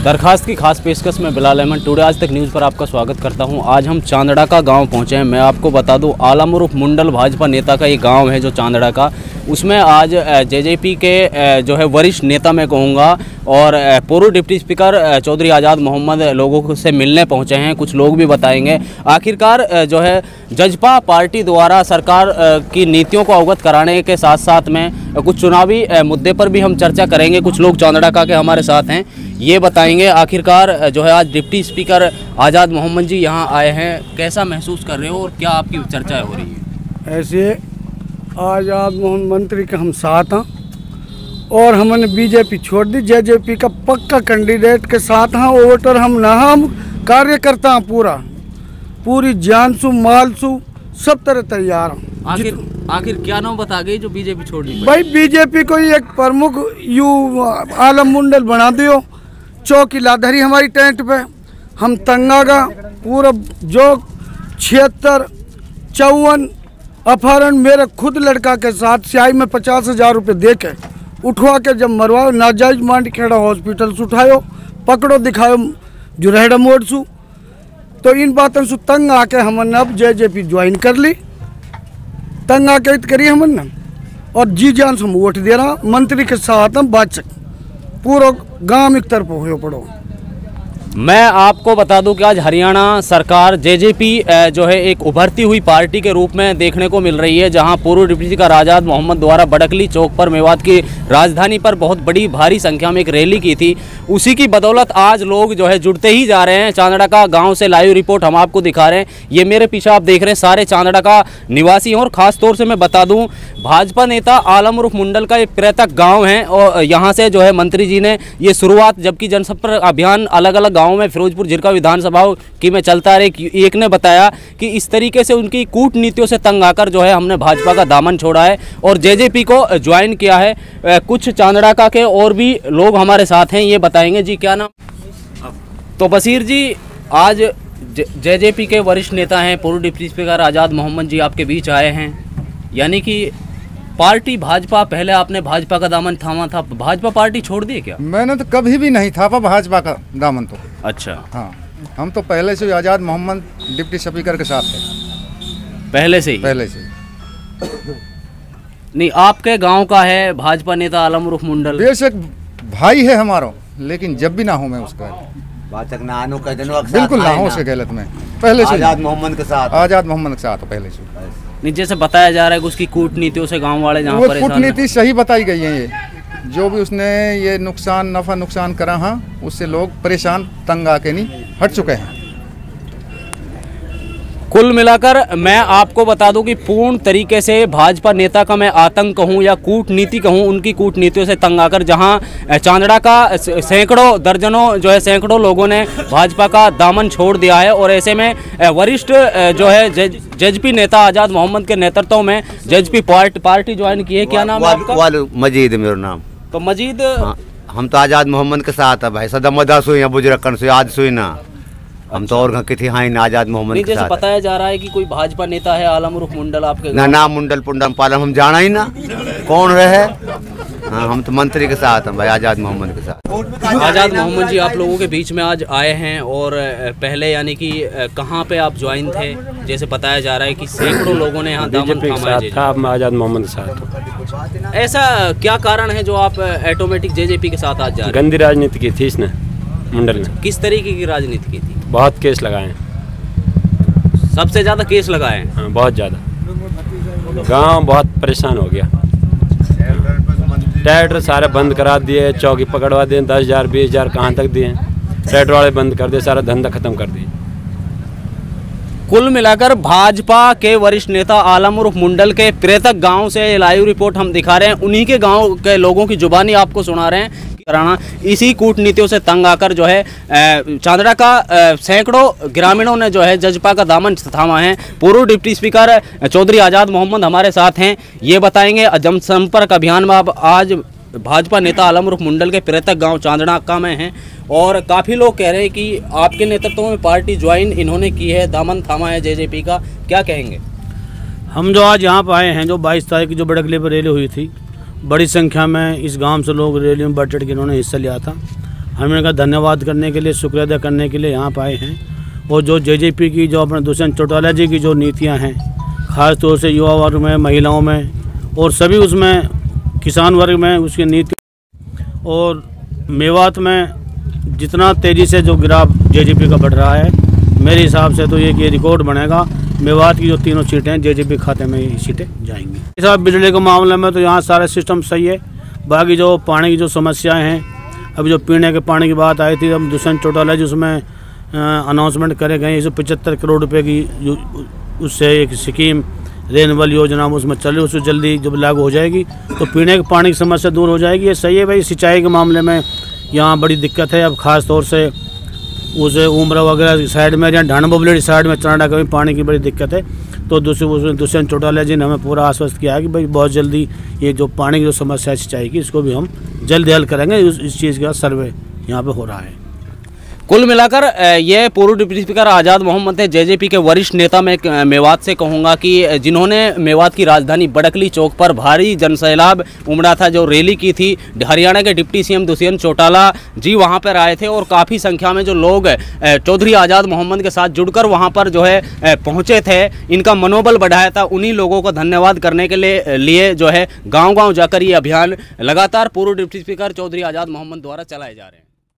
दरखास्त की खास पेशकश में बिलाल अहमद टुडे आज तक न्यूज़ पर आपका स्वागत करता हूं। आज हम चांदड़ा का गांव पहुंचे हैं। मैं आपको बता दूं, आलम उर्फ मुंडल भाजपा नेता का ये गांव है जो चांदड़ा का, उसमें आज जेजेपी के जो है वरिष्ठ नेता मैं कहूँगा और पूर्व डिप्टी स्पीकर चौधरी आज़ाद मोहम्मद लोगों से मिलने पहुँचे हैं। कुछ लोग भी बताएंगे आखिरकार जो है जजपा पार्टी द्वारा सरकार की नीतियों को अवगत कराने के साथ साथ में कुछ चुनावी मुद्दे पर भी हम चर्चा करेंगे। कुछ लोग चांदड़ा का के हमारे साथ हैं, ये बताएंगे आखिरकार जो है आज डिप्टी स्पीकर आज़ाद मोहम्मद जी यहाँ आए हैं, कैसा महसूस कर रहे हो और क्या आपकी चर्चा हो रही है? ऐसे आज़ाद मोहम्मद मंत्री के हम साथ हैं और हमने बीजेपी छोड़ दी, जेजेपी का पक्का कैंडिडेट के साथ हैं। वोटर हम ना, हम कार्यकर्ता हैं, पूरी जान सु माल सु सब तरह तैयार हैं। आखिर क्या नाम बता गई जो बीजेपी छोड़ दी? भाई बीजेपी को एक प्रमुख आलम मुंडल बना दियो, चौकीदारी हमारी टेंट पे, हम तंगागा पूरा जो 76 54 अपहरण मेरे खुद लड़का के साथ स्याही में 50,000 रुपये दे के उठवा के जब मरवाओ, नाजायज मांड खेड़ा हॉस्पिटल से उठायो, पकड़ो दिखाओ जुरहेड़ा मोड़ सु, तो इन बातों से तंग आके हमने अब जेजेपी ज्वाइन कर ली। तंग आके करी हमने और जी जान से हम वोट दे रहा, मंत्री के साथ हम बातचीत पूरा गांव एक तरफ हो पड़ो। मैं आपको बता दूं कि आज हरियाणा सरकार जेजेपी जो है एक उभरती हुई पार्टी के रूप में देखने को मिल रही है, जहां पूर्व डिप्टी स्पीकर आज़ाद मोहम्मद द्वारा बड़कली चौक पर मेवात की राजधानी पर बहुत बड़ी भारी संख्या में एक रैली की थी। उसी की बदौलत आज लोग जो है जुड़ते ही जा रहे हैं। चांदड़ा का गाँव से लाइव रिपोर्ट हम आपको दिखा रहे हैं। ये मेरे पीछे आप देख रहे हैं सारे चांदड़ा का निवासी हैं और ख़ास तौर से मैं बता दूँ भाजपा नेता आलम उर्फ मुंडल का एक प्रेतक गाँव है और यहाँ से जो है मंत्री जी ने ये शुरुआत, जबकि जनसंपर्क अभियान अलग अलग गाँव में फिरोजपुर जिरका विधानसभा की में चलता रहे। एक ने बताया कि इस तरीके से उनकी कूटनीतियों से तंग आकर जो है हमने भाजपा का दामन छोड़ा है और जेजेपी को ज्वाइन किया है। कुछ चांदड़ा का के और भी लोग हमारे साथ हैं, ये बताएंगे। जी क्या नाम? तो बशीर जी, आज जेजेपी के वरिष्ठ नेता हैं पूर्व डिप्टी स्पीकर आज़ाद मोहम्मद जी आपके बीच आए हैं, यानी कि पार्टी भाजपा, पहले आपने भाजपा का दामन थामा था, भाजपा पार्टी छोड़ दी क्या? मैंने तो कभी भी नहीं थापा भाजपा का दामन तो। अच्छा, हाँ, हम तो पहले से आज़ाद मोहम्मद डिप्टी स्पीकर के साथ थे, पहले से ही। नहीं, आपके गांव का है भाजपा नेता आलम उर्फ मुंडल, बेशक भाई है हमारा, लेकिन जब भी ना हो मैं उसका बिल्कुल ना हो उसके गलत में, पहले से आज़ाद मोहम्मद के साथ पहले से। नहीं, जैसे बताया जा रहा है कि उसकी कूटनीतियों से गांव वाले जहाँ परेशान हैं। कूटनीति सही बताई गई है, ये जो भी उसने ये नफा नुकसान करा, हाँ उससे लोग परेशान तंग आके नहीं हट चुके हैं। कुल मिलाकर मैं आपको बता दूं कि पूर्ण तरीके से भाजपा नेता का मैं आतंक कहूं या कूटनीति कहूं, उनकी कूटनीतियों से तंग आकर जहां चांदड़ा का सैकड़ों दर्जनों जो है सैकड़ों लोगों ने भाजपा का दामन छोड़ दिया है और ऐसे में वरिष्ठ जो है जेजेपी नेता आज़ाद मोहम्मद के नेतृत्व में जेजेपी पार्टी ज्वाइन की है। क्या नाम है आपका? मजीद मेरा नाम। तो मजीद, हम तो आज़ाद मोहम्मद के साथ है भाई, सदा मदद हुई बुजुर्गन से आज सुई ना, हम तो और किथे हाँ आज़ाद मोहम्मद के साथ। बताया जा रहा है कि कोई भाजपा नेता है आलम उर्फ मुंडल आपके ना मुंडल पुंडल पालम हम जाना ही ना कौन रहे। हाँ, हम तो मंत्री के साथ हैं भाई, आज़ाद मोहम्मद के साथ। आज़ाद मोहम्मद जी आप लोगों के बीच में आज आए हैं और पहले यानी कि कहाँ पे आप ज्वाइन थे? जैसे बताया जा रहा है कि सैकड़ों लोगों ने यहाँ दामन थामा है। मैं आज़ाद मोहम्मद के साथ। ऐसा क्या कारण है जो आप ऑटोमेटिक जेजेपी के साथ आज जा रहे हैं? गंदी राजनीति की थी इसने, मुंडल ने। किस तरीके की राजनीति की थी? बहुत केस लगाए हैं, सबसे ज़्यादा केस लगाए हैं। हाँ, बहुत ज़्यादा। गांव बहुत परेशान हो गया, ट्रैक्टर सारे बंद करा दिए, चौकी पकड़वा दिए, 10,000 20,000 कहाँ तक दिए, ट्रैक्टर वाले बंद कर दिए, सारा धंधा खत्म कर दिए। कुल मिलाकर भाजपा के वरिष्ठ नेता आलम उर्फ मुंडल के प्रेतक गांव से लाइव रिपोर्ट हम दिखा रहे हैं, उन्हीं के गांव के लोगों की जुबानी आपको सुना रहे हैं। कराना इसी कूटनीतियों से तंग आकर जो है चांदड़ा का सैकड़ों ग्रामीणों ने जो है जजपा का दामन थामा है। पूर्व डिप्टी स्पीकर चौधरी आज़ाद मोहम्मद हमारे साथ हैं, ये बताएंगे जनसंपर्क अभियान में। अब आज भाजपा नेता आलम उर्फ मुंडल के प्रेतक गांव चांदड़ा का में हैं और काफ़ी लोग कह रहे हैं कि आपके नेतृत्व में पार्टी ज्वाइन इन्होंने की है, दामन थामा है जेजेपी का, क्या कहेंगे? हम जो आज यहाँ पर आए हैं, जो 22 तारीख की जो बड़कली पर रैली हुई थी, बड़ी संख्या में इस गांव से लोग रैली में बढ़ चढ़ के इन्होंने हिस्सा लिया था हम इनका धन्यवाद करने के लिए, शुक्रिया अदा करने के लिए यहाँ पर आए हैं। और जो जेजेपी की जो अपने दुष्यंत चौटाला जी की जो नीतियाँ हैं, ख़ास तौर से युवा वर्ग में, महिलाओं में और सभी उसमें किसान वर्ग में उसकी नीति, और मेवात में जितना तेज़ी से जो ग्राफ जेजेपी का बढ़ रहा है, मेरे हिसाब से तो ये रिकॉर्ड बनेगा। मेवात की जो तीनों सीटें हैं जेजेपी खाते में ये सीटें जाएंगी। इस बिजली के मामले में तो यहाँ सारा सिस्टम सही है। बाकी जो पानी की जो समस्याएं हैं, अभी जो पीने के पानी की बात आई थी, अब दुष्यंत चौटाला जी उसमें अनाउंसमेंट करे गए 175 करोड़ रुपए की, उससे एक स्कीम रेनवल योजना उसमें चले, उससे जल्दी जब लागू हो जाएगी तो पीने के पानी की समस्या दूर हो जाएगी। ये सही है भाई। सिंचाई के मामले में यहाँ बड़ी दिक्कत है। अब ख़ास तौर से उस उम्र वगैरह साइड में या ढाण बबलेड़ी साइड में चनाडा का भी पानी की बड़ी दिक्कत है। तो दुष्यंत चौटाला जी ने हमें पूरा आश्वस्त किया है कि भाई बहुत जल्दी ये जो पानी की जो समस्या है सिंचाई की, इसको भी हम जल्द हल करेंगे। इस चीज़ का सर्वे यहाँ पे हो रहा है। कुल मिलाकर ये पूर्व डिप्टी स्पीकर आज़ाद मोहम्मद थे, जेजेपी के वरिष्ठ नेता। मैं मेवात से कहूँगा कि जिन्होंने मेवात की राजधानी बड़कली चौक पर भारी जनसैलाब उमड़ा था, जो रैली की थी, हरियाणा के डिप्टी सीएम दुष्यंत चौटाला जी वहाँ पर आए थे और काफ़ी संख्या में जो लोग चौधरी आज़ाद मोहम्मद के साथ जुड़कर वहाँ पर जो है पहुँचे थे, इनका मनोबल बढ़ाया था। उन्हीं लोगों को धन्यवाद करने के लिए जो है गाँव-गाँव जाकर ये अभियान लगातार पूर्व डिप्टी स्पीकर चौधरी आज़ाद मोहम्मद द्वारा चलाए जा रहे हैं।